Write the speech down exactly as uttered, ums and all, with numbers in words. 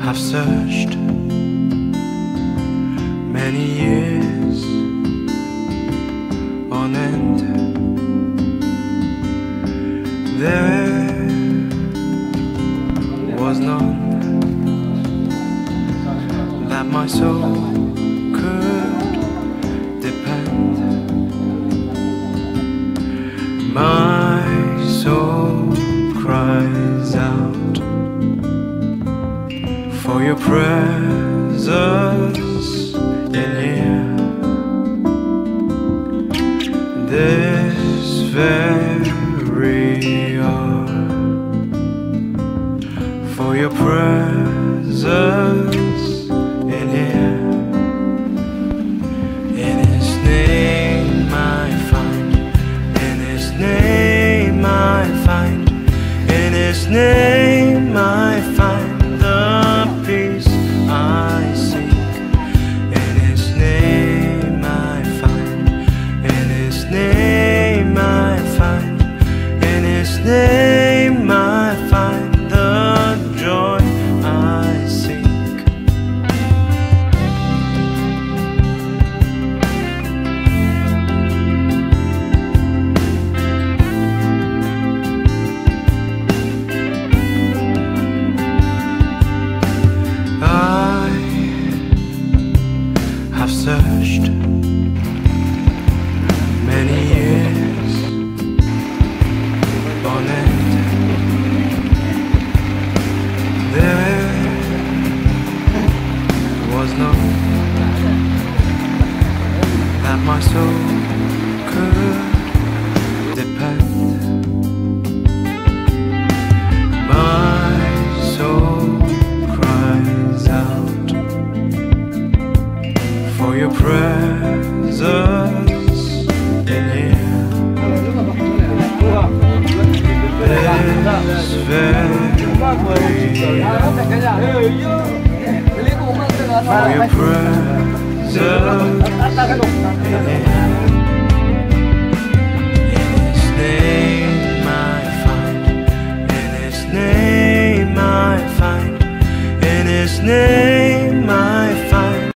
I've searched many years on end. There was none that my soul could depend. My soul cries out for your presence in here. This very hour, for your presence in here. In His name I find, in His name I find, in His name I find the peace I seek. In His name I find, in His name I find, in His name I find the joy I seek. I've searched many years on end. There was none that my soul could depend. My soul cries out for your presence in here. This very for your presence in here.